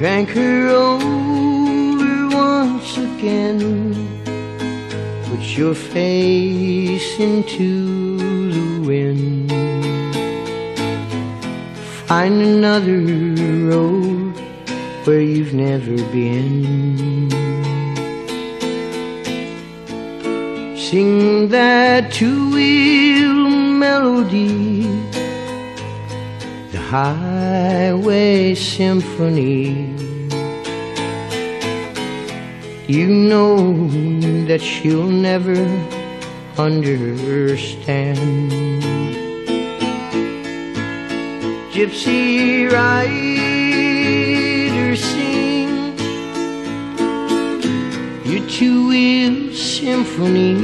drank her over once again. Put your face into the wind. Find another road where you've never been. Sing that two-wheel melody, the highway symphony. You know that she'll never understand. Gypsy Rider, sing your two-wheel symphony.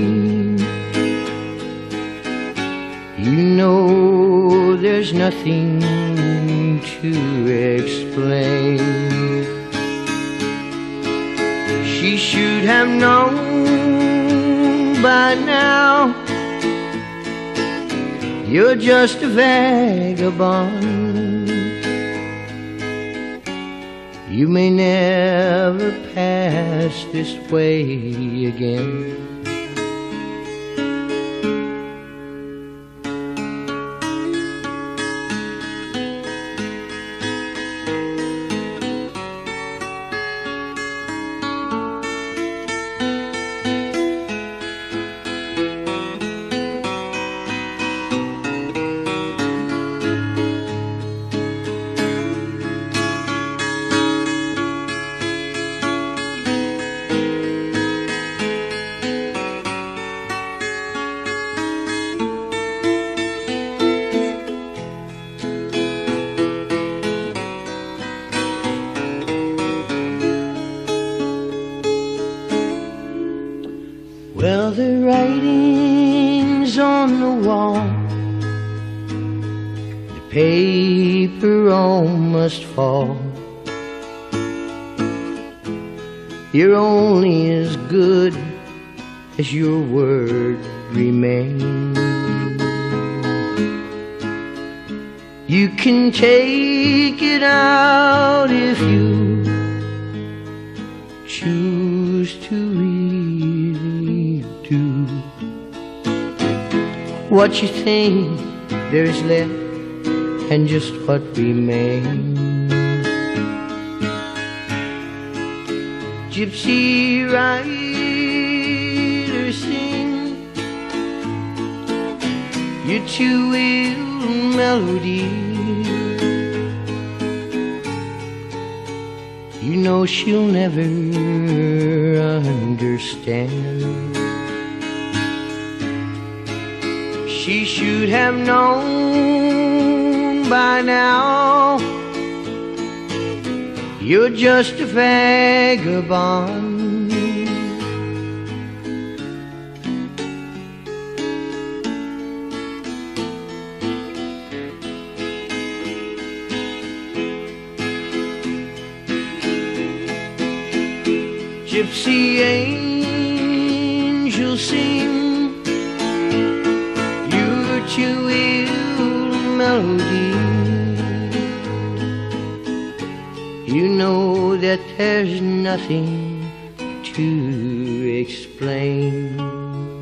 You know there's nothing to explain. She should have known by now you're just a vagabond. You may never pass this way again. Well, the writing's on the wall, the paper all must fall. You're only as good as your word remains. You can take it out if you choose to really do. What you think there's left and just what remains. Gypsy Rider, sing your two-wheel melody. You know she'll never understand. She should have known by now you're just a vagabond. Gypsy angel, sing your two-wheel melody. You know that there's nothing to explain.